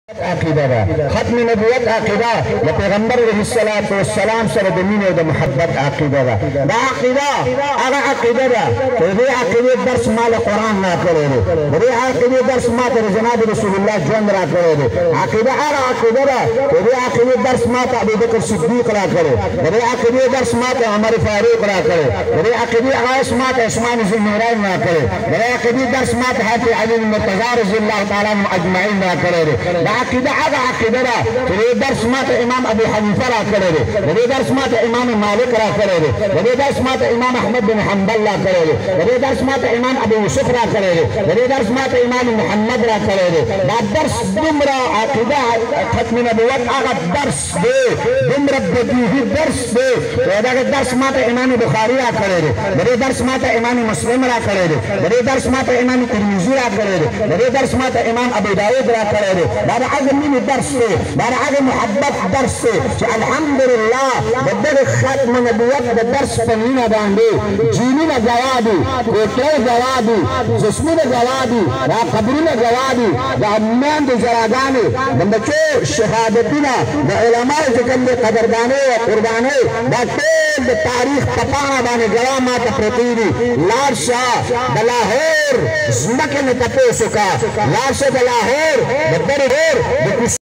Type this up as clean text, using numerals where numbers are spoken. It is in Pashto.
عقیده ده ختم نبوت عقیده د پیغمبر علیه الصلاة والسلام سره د مینې او د محبت عقیده ده. دا عقیده هغه عقیده ده چې د دې عقیدې درس ما له قرآن راکړی دی، د دې عقیدې درس ما ته د جناب رسول الله ژوند راکړی دی. عقیده هغه عقیده ده چې د دې عقیدې درس ما ته ابوبکر صدیق راکړی، د دې عقیدې درس ما ته عمر فاروق راکړی، د دې عقیدې هغه ما ته عثمان ذو النورین راکړی، د دې عقیدې درس ما ته حضرت علي المرتضی رضی الله تعالی عنهم اجمعین راکړی دی. عقیده هغه عقیده ده چې دې درس ماته امام ابو حنیفه راکړی دی، د دې درس ماته امام مالک راکړی دی، د دې درس ماته امام احمد بن حنبل راکړی دی، د دې درس ماته امام ابو یوسف راکړی دی، د دې درس ماته امام محمد راکړی دی. دا درس دومره عقیده ختم نبوت هغه درس دی، دومره بدیهي درس دی. دغه درس ماته امام بخاري راکړی دی، د دې درس ماته امام مسلم راکړی دی، د دې درس ماته امام ترمذي راکړی دی، د دې درس ماته امام ابو داود راکړی دی. دا هغه مینې درس دی، دا هغه محبت درس دی چې الحمدلله د دغه ختم نبوت د درس په مینه باندې جینونه ګوا دي، کوټې ګوا دي، جسمونه ګوا دي، دا قبرونه ګوا دي، د امام د جراګانې د بچو شهادتونه د علماو چې کوم د قدردانۍ او قربانۍ دا ټول د تاریخ په پاڼه باندې ګوا ماته پرتې دي. لاړ شه د لاهور ځمکې نه تپوس وکړه، لاړ شه د لاهور د درې